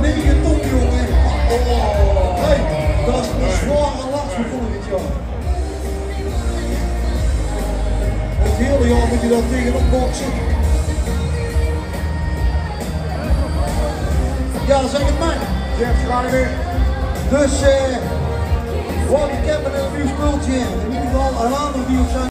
9 ton, jongen. Oh, hey, dat is een zware last voor volgend jaar. Het hele jaar moet je daar tegenop boksen. Ja, zeg het maar. Gert krijnen. Dus, ik heb een nieuw speeltje. In ieder geval een later die op zijn.